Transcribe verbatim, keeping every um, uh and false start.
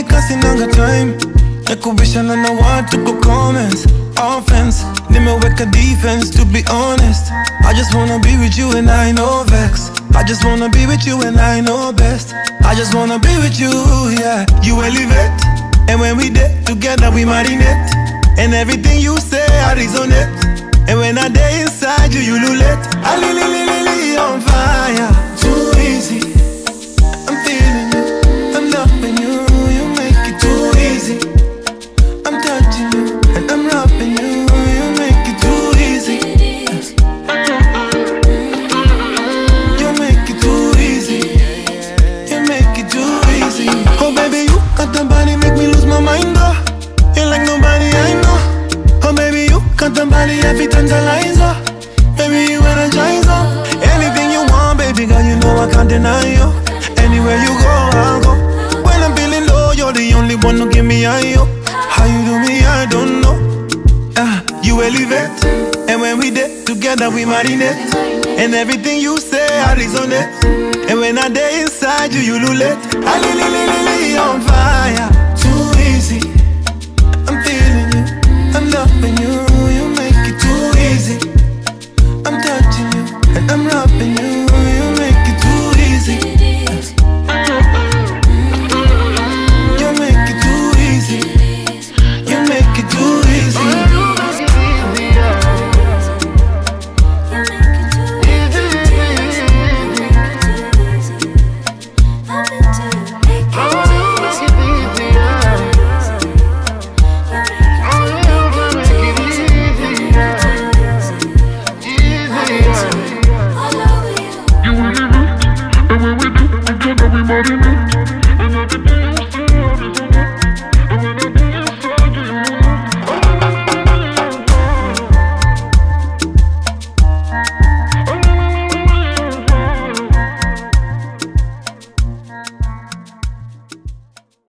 because you don't got time. I could wish I don't know what to go comments. Offense, need me work a defense, to be honest. I just wanna be with you and I know vex. I just wanna be with you and I know best. I just wanna be with you, yeah. You elevate, and when we did together we marinate. And everything you say I resonate. And when I day inside you, you lulate. I li li li li li on fire. Too easy, I'm feeling you, I'm loving you. You make it too easy. I'm touching you and I'm rubbing you. You make it too easy. You make it too easy. You make it too easy. Oh baby, you got the body, make me lose my mind, oh. You're like nobody I know. Oh baby, you got the body, every tantalizer. Baby, you energize, oh. Anything you want, baby girl, you know I can't deny you. Anywhere you go, I'll go. When I'm feeling low, you're the only one who give me high, yo. How you do me, I don't know. uh, You elevate, and when we did together we marinate. And everything you say I resonate. And when I day inside you, you lulate. I li li li li li on fire.